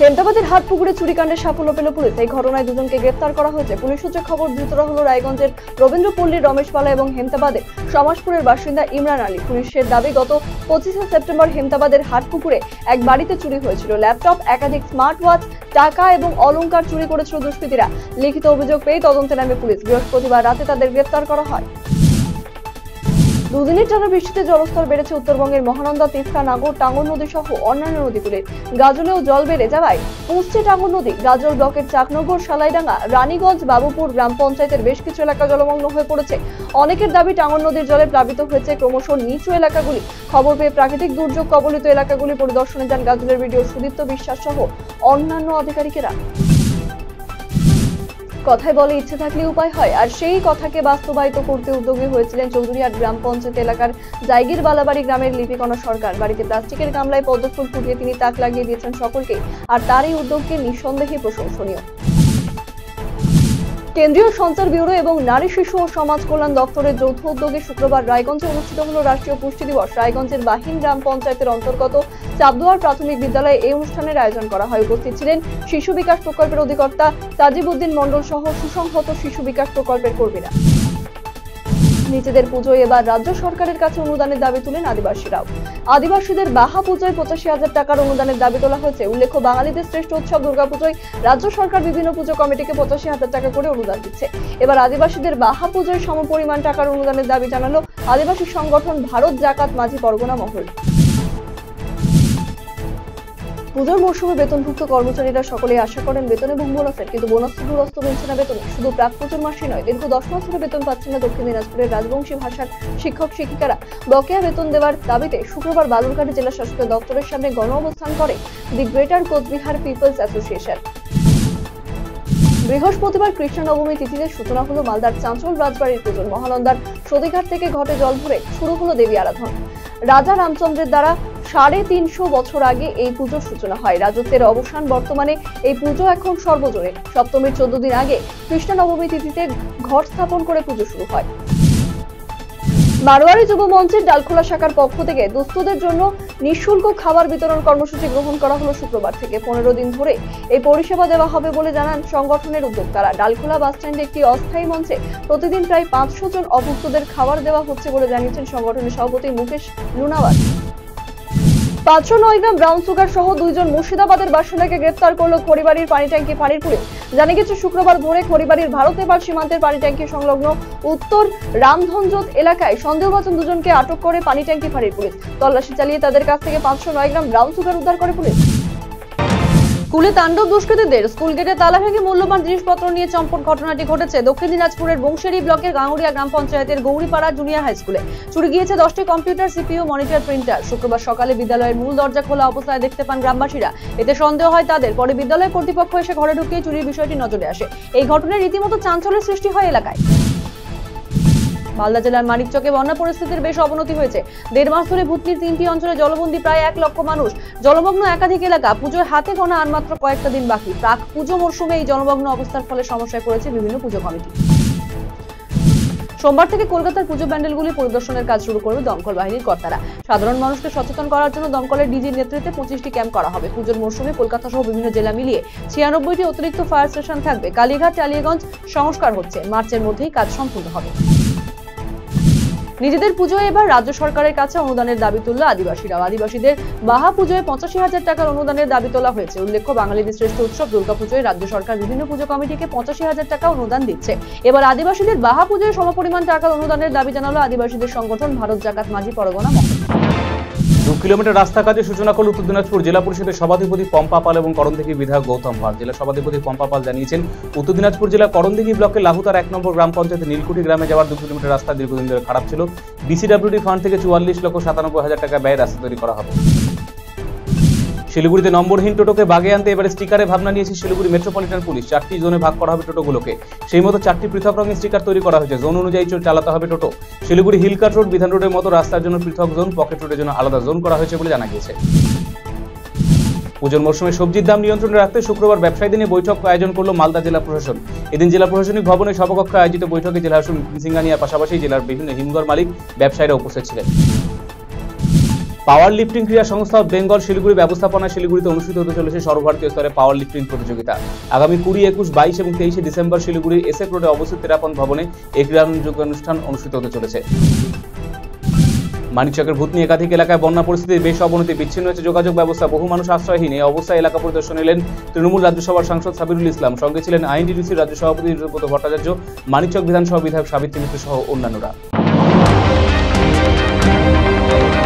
হেমতাবাদের হাটপুকুরে চুরিকাণ্ডে সাফল্য পেল পুলিশ। এই ঘটনায় দুজনকে গ্রেফতার করা হয়েছে। পুলিশ সূত্রে খবর, ধৃতরা হলো রায়গঞ্জের রবীন্দ্রপল্লীর রমেশ পালা এবং হেমতাবাদের সমাজপুরের বাসিন্দা ইমরান আলী। পুলিশের দাবি, গত 25 সেপ্টেম্বর হেমতাবাদের হাটপুকুরে এক বাড়িতে চুরি হয়েছিল। ল্যাপটপ, একাধিক স্মার্ট ওয়াচ, টাকা এবং অলংকার চুরি করেছিল দুষ্কৃতীরা। লিখিত অভিযোগ পেয়ে তদন্তে নামে পুলিশ। বৃহস্পতিবার রাতে তাদের গ্রেফতার করা হয়। দুদিনের টানা বৃষ্টিতে জলস্তর বেড়েছে উত্তরবঙ্গের মহানন্দা, তিস্তা, নাগর, টাঙ্গর নদী সহ অন্যান্য নদীগুলির। গাজলেও জল বেড়ে যাওয়ায় পুঁচছে টাঙ্গর নদী। গাজল ব্লকের চাকনগর, সালাইডাঙ্গা, রানীগঞ্জ, বাবুপুর গ্রাম পঞ্চায়েতের বেশ কিছু এলাকা জলমগ্ন হয়ে পড়েছে। অনেকের দাবি, টাঙ্গর নদীর জলে প্লাবিত হয়েছে ক্রমশ নিচু এলাকাগুলি। খবর পেয়ে প্রাকৃতিক দুর্যোগ কবলিত এলাকাগুলি পরিদর্শনে যান গাজলের বিডিও সুদীপ্ত বিশ্বাস সহ অন্যান্য আধিকারিকেরা। কথায় বলে, ইচ্ছে থাকলে উপায় হয়, আর সেই কথাকে বাস্তবায়িত করতে উদ্যোগী হয়েছিলেন চৌধুরীহাট গ্রাম পঞ্চায়েত এলাকার জায়গির বালাবাড়ি গ্রামের লিপিকণা সরকার। বাড়িতে প্লাস্টিকের গামলায় পদ্মফুল ফুটিয়ে তিনি তাক লাগিয়ে দিয়েছেন সকলকে, আর তার এই উদ্যোগকে নিঃসন্দেহে প্রশংসনীয়। কেন্দ্রীয় সঞ্চার ব্যুরো এবং নারী, শিশু ও সমাজ কল্যাণ দপ্তরের যৌথ উদ্যোগে শুক্রবার রায়গঞ্জে অনুষ্ঠিত হল রাষ্ট্রীয় পুষ্টি দিবস। রায়গঞ্জের বাহিন গ্রাম পঞ্চায়েতের অন্তর্গত চাপদুয়ার প্রাথমিক বিদ্যালয়ে এই অনুষ্ঠানের আয়োজন করা হয়। উপস্থিত ছিলেন শিশু বিকাশ প্রকল্পের অধিকর্তা তাজিব উদ্দিন মণ্ডল সহ সুসংহত শিশু বিকাশ প্রকল্পের কর্মীরা। নিজেদের পুজোয় এবার রাজ্য সরকারের কাছে অনুদানের দাবি তুলেন আদিবাসীরাও। আদিবাসীদের বাহা পুজোয় 85,000 টাকার অনুদানের দাবি তোলা হয়েছে। উল্লেখ্য, বাঙালিদের শ্রেষ্ঠ উৎসব দুর্গাপুজোয় রাজ্য সরকার বিভিন্ন পুজো কমিটিকে 85,000 টাকা করে অনুদান দিচ্ছে। এবার আদিবাসীদের বাহা পুজোয় সমপরিমাণ টাকার অনুদানের দাবি জানালো আদিবাসী সংগঠন ভারত জাকাত মাঝি পরগনা মহল। পুজোর মৌসুমে বেতনভুক্ত কর্মচারীরা সকলেই আশা করেন বেতন এবং বোনাসের, কিন্তু বোনাস তো দূরস্থ মিলছে না বেতনে। শুধু প্রাক পুজোর মাসে নয়, দীর্ঘ 10 মাস ধরে বেতন পাচ্ছেন না দক্ষিণ দিনাজপুরের রাজবংশী ভাষার শিক্ষক শিক্ষিকারা। বকেয়া বেতন দেওয়ার দাবিতে শুক্রবার বালুরঘাট জেলা শাসকের দপ্তরের সামনে গণ অবস্থান করে the greater Cooch Behar peoples association. বৃহস্পতিবার কৃষ্ণ নবমী তিথিতে সূচনা হলো মালদার চাঁচল রাজবাড়ির পুজোর। মহানন্দার সদীঘাট থেকে ঘটে জল ভরে শুরু হলো দেবী আরাধনা। রাজা রামচন্দ্রের দ্বারা 350 বছর আগে এই পুজোর সূচনা হয়। রাজত্বের অবসান, বর্তমানে এই পুজো এখন সর্বজনীন। সপ্তমীর 14 দিন আগে কৃষ্ণ নবমী তিথিতে ঘট স্থাপন করে পুজো শুরু হয়। মারোয়ারি যুব মঞ্চের ডালখোলা শাখার পক্ষ থেকে দুস্থদের জন্য নিঃশুল্ক খাবার বিতরণ কর্মসূচি গ্রহণ করা হলো শুক্রবার থেকে। 15 দিন ধরে এই পরিষেবা দেওয়া হবে বলে জানান সংগঠনের উদ্যোক্তারা। ডালখোলা বাসস্ট্যান্ডে একটি অস্থায়ী মঞ্চে প্রতিদিন প্রায় 500 জন অভুক্তদের খাবার দেওয়া হচ্ছে বলে জানিয়েছেন সংগঠনের সভাপতি Mukesh Lunawar. 509 gram brown sugar সহ 2 জন মুর্শিদাবাদের বাসিন্দাকে গ্রেফতার করল খড়িবাড়ির পানি ট্যাঙ্কি ফাঁড়ির পুলিশ। জানা গেছে, শুক্রবার ভোরে খড়িবাড়ির ভারত নেপাল সীমান্তের পানি ট্যাঙ্কি সংলগ্ন উত্তর রামধনজোত এলাকায় সন্দেহভাজন দুজনকে আটক করে পানি ট্যাঙ্কি ফাঁড়ির পুলিশ। তল্লাশি চালিয়ে তাদের কাছ থেকে 509 গ্রাম ব্রাউন সুগার উদ্ধার করে পুলিশ। স্কুলে তাণ্ডব দুষ্কৃতীদের, স্কুল গেটে তালা ভেঙে মূল্যবান জিনিসপত্র নিয়ে চম্পট ঘটনাটি ঘটেছে দক্ষিণ দিনাজপুরের বংশেরি ব্লকের গাঙ্গুড়িয়া গ্রাম পঞ্চায়েতের গৌরীপাড়া জুনিয়র হাই স্কুলে। চুরি গিয়েছে 10টি কম্পিউটার, সিপিইউ, মনিটর, প্রিন্টার। শুক্রবার সকালে বিদ্যালয়ের মূল দরজা খোলা অবস্থায় দেখতে পান গ্রামবাসীরা। এতে সন্দেহ হয় তাদের। পরে বিদ্যালয় কর্তৃপক্ষ এসে ঘরে ঢুকিয়ে চুরির বিষয়টি নজরে আসে। এই ঘটনায় রীতিমতো চাঞ্চল্যের সৃষ্টি হয় এলাকায়। মালদা জেলার মানিকচকে বন্যা পরিস্থিতির বেশ অবনতি হয়েছে। 1.5 মাস ধরে ভূতনির 3টি অঞ্চলে জলবন্দী প্রায় 1 লক্ষ মানুষ। জলমগ্ন একাধিক এলাকা। পুজোর হাতে গোনা আর মাত্র কয়েকটা দিন বাকি। প্রাক পুজো মরশুমে এই জলমগ্ন অবস্থার ফলে সমস্যায় পড়েছে বিভিন্ন পুজো কমিটি। সোমবার থেকে কলকাতার পুজো প্যান্ডেলগুলি পরিদর্শনের কাজ শুরু করবে দমকল বাহিনীর কর্তারা। সাধারণ মানুষকে সচেতন করার জন্য দমকলের ডিজির নেতৃত্বে 25টি ক্যাম্প করা হবে। পুজোর মরশুমে কলকাতা সহ বিভিন্ন জেলা মিলিয়ে 96টি অতিরিক্ত ফায়ার স্টেশন থাকবে। কালীঘাট, টালিগঞ্জ সংস্কার হচ্ছে। মার্চের মধ্যেই কাজ সম্পূর্ণ হবে। নিজেদের পুজোয় এবার রাজ্য সরকারের কাছে অনুদানের দাবি তুলল আদিবাসীরাও। আদিবাসীদের বাহা পুজোয় 85,000 টাকার অনুদানের দাবি তোলা হয়েছে। উল্লেখ্য, বাঙালিদের শ্রেষ্ঠ উৎসব দুর্গাপুজোয় রাজ্য সরকার বিভিন্ন পুজো কমিটিকে 85,000 টাকা অনুদান দিচ্ছে। এবার আদিবাসীদের বাহা পুজোয় সমপরিমাণ টাকার অনুদানের দাবি জানালো আদিবাসীদের সংগঠন ভারত জাকাত মাঝি পরগনা মহল। 2 কিলোমিটার রাস্তা কাজে সূচনা করল উত্তর দিনাজপুর জেলা পরিষদের সভাধিপতি পম্পা পাল এবং করণদিঘি বিধায়ক গৌতম পাল। জেলা সভাধিপতি পম্পা পাল জানিয়েছেন, উত্তর দিনাজপুর জেলা করণদিঘি ব্লকের লাহুতার 1 নম্বর গ্রাম পঞ্চায়েতের নীলকুঠি গ্রামে যাওয়ার 2 কিলোমিটার রাস্তা দীর্ঘদিন ধরে খারাপ ছিল। বিসিডব্লিউডি ফান্ড থেকে 44,97,000 টাকা ব্যয়ে রাস্তা তৈরি করা হবে। শিলিগুড়িতে নম্বরহীন টোটোকে বাগে আনতে এবারে স্টিকারে ভাবনা নিয়েছে শিলিগুড়ি মেট্রোপলিটন পুলিশ। 4টি জোনে ভাগ করা হবে টোটোগুলোকে। সেই মতো 4টি পৃথক রঙের স্টিকার তৈরি করা হয়েছে। জোন অনুযায়ী চালাতে হবে টোটো। শিলিগুড়ি হিলকাট রোড, বিধান রোডের মতো রাস্তার জন্য পৃথক জোন, পকেট রোডের জন্য আলাদা জোন করা হয়েছে বলে জানা গিয়েছে। পুজোর মরশুমে সবজির দাম নিয়ন্ত্রণে রাখতে শুক্রবার ব্যবসায়ীদের নিয়ে বৈঠক আয়োজন করল মালদা জেলা প্রশাসন। এদিন জেলা প্রশাসনিক ভবনে সভাকক্ষে আয়োজিত বৈঠকে জেলা শাসক সিঙ্গানিয়ার পাশাপাশি জেলার বিভিন্ন হিমঘর মালিক, ব্যবসায়ীরা উপস্থিত ছিলেন। পাওয়ার লিফটিং ক্রীড়া সংস্থা অফ বেঙ্গল শিলিগুড়ি ব্যবস্থাপনায় শিলিগুড়িতে অনুষ্ঠিত হতে চলেছে সর্বভারতীয় স্তরে পাওয়ার লিফটিং প্রতিযোগিতা। আগামী 20, 21, 22 এবং 23 ডিসেম্বর শিলিগুড়ির এসএফ রোডে অবস্থিত তেরাপন ভবনে এই ক্রীড়া অনুষ্ঠান অনুষ্ঠিত হতে চলেছে। মানিকচকের ভূতনি একাধিক এলাকায় বন্যা পরিস্থিতির বেশ অবনতি, বিচ্ছিন্ন হয়েছে যোগাযোগ ব্যবস্থা, বহু মানুষ আশ্রয়হীন। এই অবস্থায় এলাকা পরিদর্শনে এলেন তৃণমূল রাজ্যসভার সাংসদ সাবিরুল ইসলাম, সঙ্গে ছিলেন আইএনটিটিউসির রাজ্য সভাপতি ঋতুব্রত ভট্টাচার্য, মানিকচক বিধানসভা বিধায়ক সাবিত্রী মিত্র সহ অন্যান্যরা।